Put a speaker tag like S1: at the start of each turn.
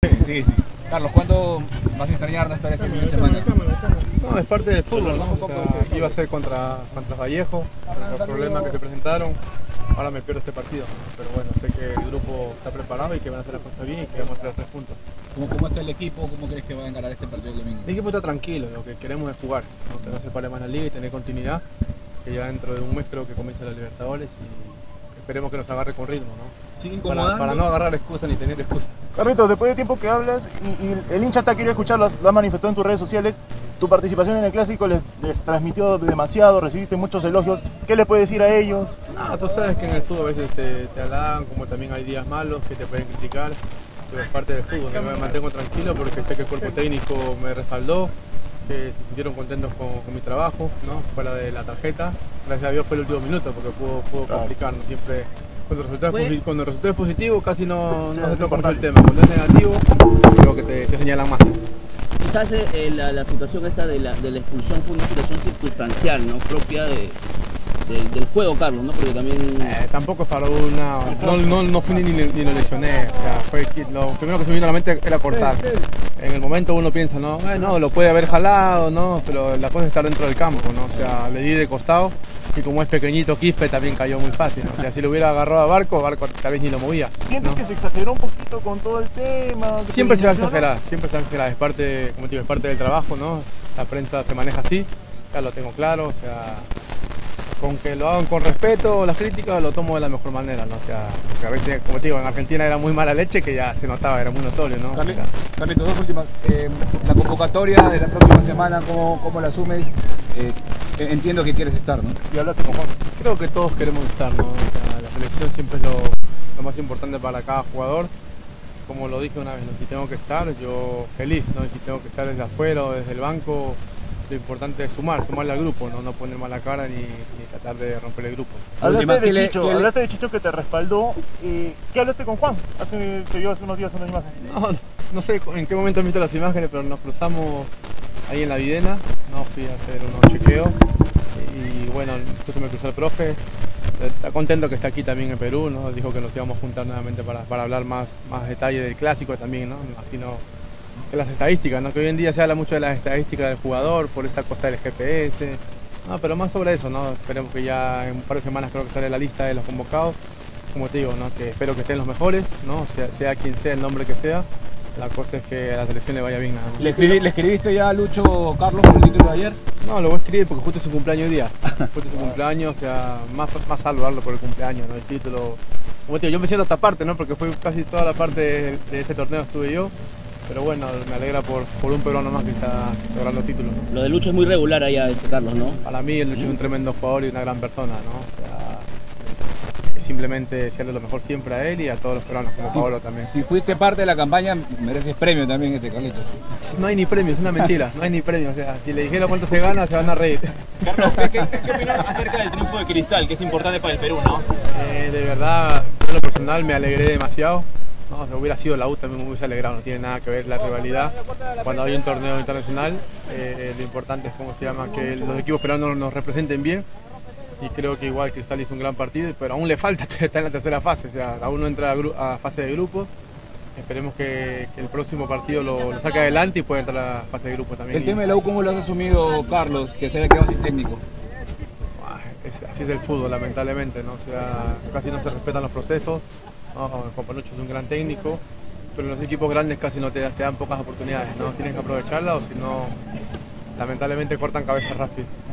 S1: Sí, sí. Carlos, ¿cuándo vas a extrañar no estar este fin de semana?
S2: No, es parte del fútbol, ¿no? O sea, iba a ser contra Vallejo, los problemas que se presentaron, ahora me pierdo este partido, ¿no? Pero bueno, sé que el grupo está preparado y que van a hacer las cosas bien y que vamos a hacer los 3 puntos.
S1: ¿Cómo está el equipo? ¿Cómo crees que va a encarar este partido el domingo?
S2: El equipo está tranquilo, lo que queremos es jugar, ¿no? Que no se pare más la liga y tener continuidad, que ya dentro de un mes creo que comienza la Libertadores y esperemos que nos agarre con ritmo, ¿no?
S1: ¿Sigue incomodando?
S2: Para no agarrar excusas ni tener excusas.
S3: Carlitos, después de tiempo que hablas y el hincha está queriendo escuchar, lo has manifestado en tus redes sociales, tu participación en el Clásico les transmitió demasiado, recibiste muchos elogios. ¿Qué les puedes decir a ellos?
S2: No, tú sabes que en el fútbol a veces te halagan, como también hay días malos que te pueden criticar, pero es parte del fútbol. Yo me mantengo tranquilo porque sé que el cuerpo técnico me respaldó, que se sintieron contentos con mi trabajo, ¿no? Fuera de la tarjeta. Gracias a Dios fue el último minuto porque pudo complicarnos. Siempre cuando el resultado es positivo casi no se toca mucho el tema. Cuando es negativo creo que te señalan más.
S4: Quizás la situación esta de la expulsión fue una situación circunstancial, ¿no? Propia del juego, Carlos, ¿no? Porque también...
S2: Tampoco es para una... No fui ni lo lesioné, o sea, lo primero que se me vino a la mente era cortar. En el momento uno piensa, no, lo puede haber jalado, ¿no? Pero la cosa es estar dentro del campo, ¿no? O sea, le di de costado y como es pequeñito Quispe también cayó muy fácil, ¿no? O sea, si lo hubiera agarrado a Barco tal vez ni lo movía.
S3: ¿Sientes
S2: ¿no?
S3: que se exageró un poquito con todo el tema?
S2: Siempre se va a exagerar, es parte, como te digo, es parte del trabajo, ¿no? La prensa se maneja así, ya lo tengo claro, o sea... Con que lo hagan con respeto, las críticas lo tomo de la mejor manera, ¿no? O sea, porque a veces, como te digo, en Argentina era muy mala leche que ya se notaba, era muy notorio, ¿no?
S1: Carlitos, dos últimas. La convocatoria de la próxima semana, ¿cómo la asumes? Entiendo que quieres estar, ¿no?
S3: Y hablaste con Juan.
S2: Creo que todos queremos estar, ¿no? O sea, la selección siempre es lo más importante para cada jugador. Como lo dije una vez, ¿no? Si tengo que estar, yo feliz, ¿no? Y si tengo que estar desde afuera o desde el banco, lo importante es sumarle al grupo, no poner mala cara ni tratar de romper el grupo.
S3: Hablaste de Chicho que te respaldó. ¿Qué hablaste con Juan? Se vio hace unos días una imagen.
S2: No sé en qué momento han visto las imágenes, pero nos cruzamos ahí en la Videna, ¿no? Fui a hacer unos chequeos y bueno, justo me cruzó el profe. Está contento que está aquí también en Perú, ¿no? Dijo que nos íbamos a juntar nuevamente para hablar más detalle del clásico también, ¿no? Me imagino que las estadísticas, ¿no? Que hoy en día se habla mucho de las estadísticas del jugador por esa cosa del GPS, no, pero más sobre eso, ¿no? Esperemos que ya en un par de semanas creo que sale la lista de los convocados, como te digo, ¿no? Que espero que estén los mejores, ¿no? Sea quien sea, el nombre que sea, la cosa es que a la selección le vaya bien nada más.
S1: ¿Le escribiste ya a Lucho, Carlos, por el título de ayer?
S2: No, lo voy a escribir porque justo es su cumpleaños hoy día, justo es su cumpleaños, o sea, más saludarlo por el cumpleaños, ¿no? El título, como te digo, yo me siento esta parte, ¿no? Porque fue casi toda la parte de ese torneo estuve yo. Pero bueno, me alegra por un peruano más que está logrando títulos, ¿no?
S4: Lo de Lucho es muy regular allá, Carlos, ¿no?
S2: Para mí el Lucho es un tremendo jugador y una gran persona, ¿no? O sea, simplemente desearle lo mejor siempre a él y a todos los peruanos, como Paolo también.
S1: Si fuiste parte de la campaña, mereces premio también, Carlitos.
S2: No hay ni premio, es una mentira, no hay ni premio. O sea, si le dijera cuánto se gana, se van a reír.
S5: Carlos, ¿qué opinas acerca del triunfo de Cristal, que es importante para el Perú, ¿no?
S2: De verdad, en lo personal me alegré demasiado. No, si hubiera sido la U también me hubiese alegrado, no tiene nada que ver la rivalidad. Cuando hay un torneo internacional, lo importante es que los equipos peruanos nos representen bien. Y creo que igual Cristal hizo un gran partido, pero aún le falta, está en la tercera fase, o sea, aún no entra a fase de grupos. Esperemos que el próximo partido lo saque adelante y pueda entrar a la fase de grupos también.
S1: El tema de la U, ¿cómo lo has asumido, Carlos, que se haya quedado sin técnico?
S2: Así es el fútbol, lamentablemente, ¿no? O sea, casi no se respetan los procesos. No, Juan Panucho es un gran técnico, pero en los equipos grandes casi no te dan pocas oportunidades, ¿no? Tienes que aprovecharla o si no, lamentablemente cortan cabezas rápido.